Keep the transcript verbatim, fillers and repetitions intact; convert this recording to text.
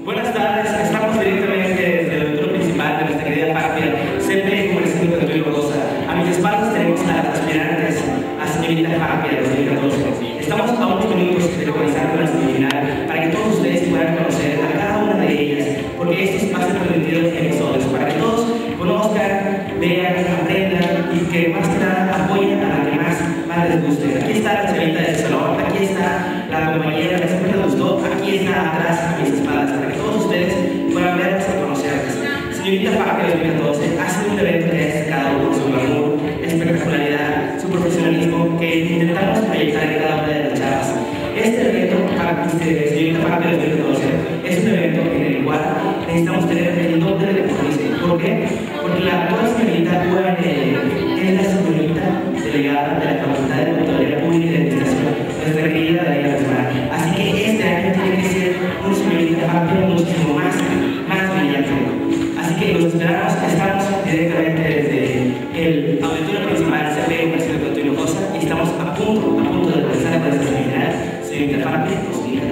Buenas tardes, estamos directamente desde el auditorio principal de nuestra querida patria, siempre como el Centro de Antonio Rosa. A mis espaldas tenemos a las aspirantes a señorita Patria dos mil catorce. Estamos a unos minutos de comenzar con la semifinal para que todos ustedes puedan conocer a cada una de ellas, porque estos pasan permitidos episodios, para que todos conozcan, vean, aprendan y que más que nada apoyen a la que más, más les guste. Aquí está la señorita del salón, aquí está la compañera que siempre les gustó, aquí está atrás a mis espaldas, para que todos ustedes puedan verlas y conocerlas. Señorita Patria dos mil catorce hace un evento que ha destacado por su glamour, espectacularidad, su profesionalismo que intentamos proyectar en cada una de las chavas. Este evento, este, Señorita Patria dos mil catorce, es un evento en el cual necesitamos tener el doble de compromiso. ¿Por qué? Porque la actual señorita U A N L es la señorita delegada de la Facultad de Contaduría Pública y de Administración, nuestra querida Daria Guzmán. Así que este año tiene que ser una señorita Patria muchísimo más, más brillante. Así que los esperamos, estamos directamente desde el auditorio principal C P Universidad de Antonio Rosa y estamos a punto, a punto de comenzar con esta semifinal, señorita Patria dos mil catorce.